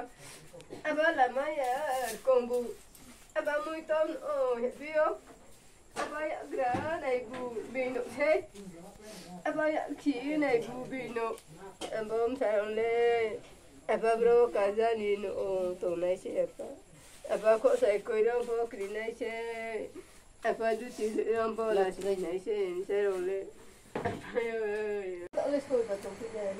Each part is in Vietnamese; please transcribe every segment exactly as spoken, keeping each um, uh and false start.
aba là mấy con bu aba mui ton oh bio aba ya gra này bu bino thế aba ya khí này bu bino bom sao lên aba bro kaza ni no to này sẽ aba có sai coi đâu có kỹ này sẽ aba du chỉ làm bao là cái này sẽ sẽ rồi lên let's go but don't forget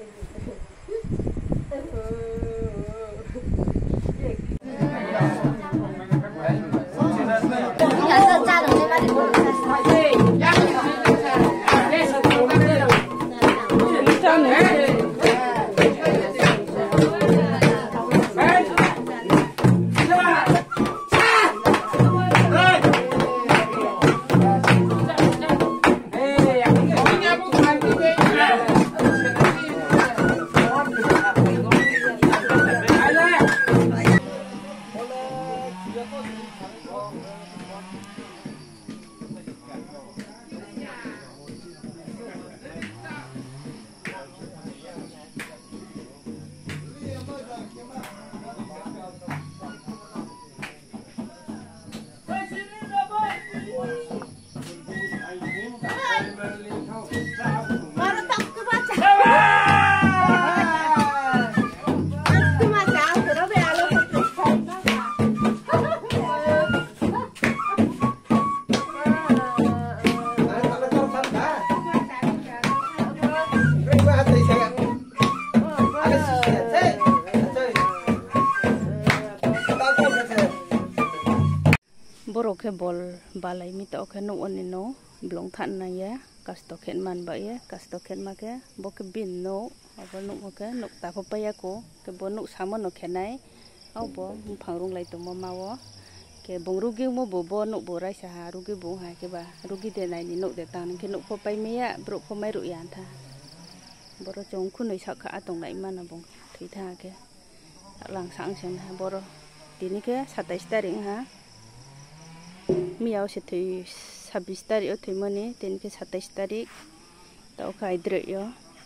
Borok bol balai mi to khen no onino blong than na ya kasto khen man ba ya kasto khen ma ke bo ke bin no abo no ke no ta pho pa ya ko ke bo no samo no khen nai au bo phang rung lai to mo ma wo ke bong ru gi mo bo bo no bo rai sa ha ru gi bo ha ke ba ru gi de nai ni no de ta ke no pho pai me ya bro pho mai ru yan tha bo ro chong khu noi sa kha atong lai man na bong thei tha ke lang sang chen ha bo ro ti ni ke satais taring ha miao sẽ thấy sabis tarik ở thấy mani tên cái satais tarik tao khai đợi yo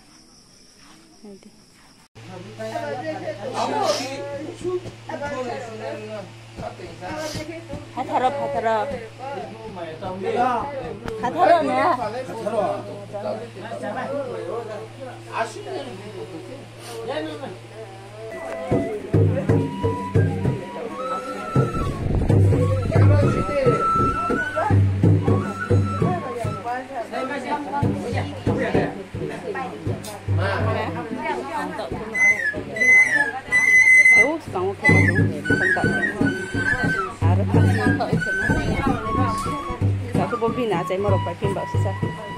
hathara hathara hathara nè Ủa, còn một cái gì không tận à rất là khởi sự nó sao cái bông pin à chạy mà đọc bài phim bảo sao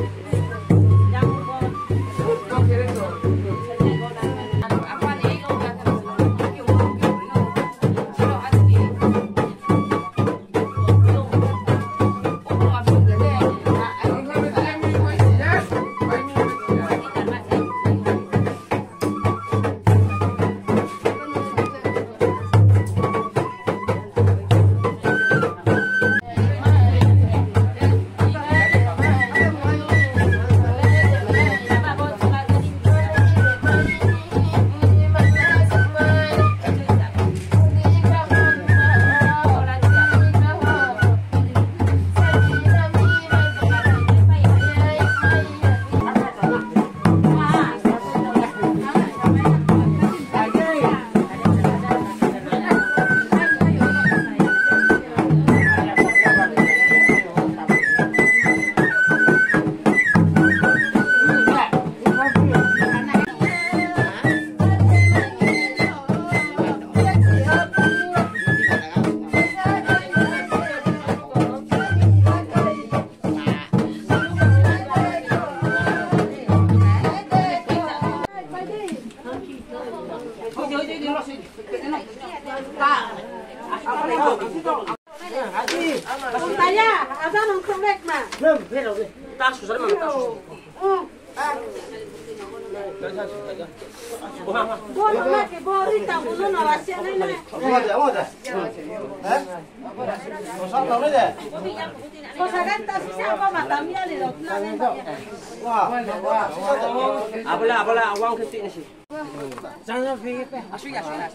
Ông ta nha, à sao nó không đẹp mà. Nè, biết rồi, ta sửa mà ta sửa. Ừ. Bố nó là cái bố đi tàu bố nó là xe này này. Ngồi đây, ngồi đây. Hả? Có sao đâu đấy? Có sao cái ta sẽ sao mà tắm ra thì nó nó lên rồi. Wah, wah. Apalah, apalah, awang ketik nasi. Jangan fikir. Asyik, asyik.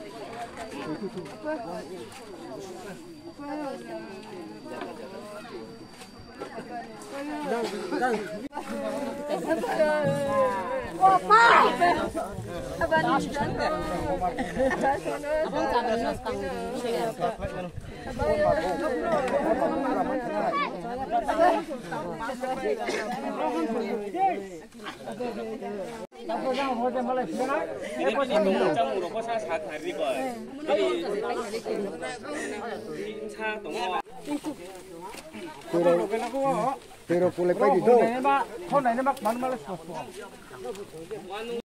Pero por le país de todo.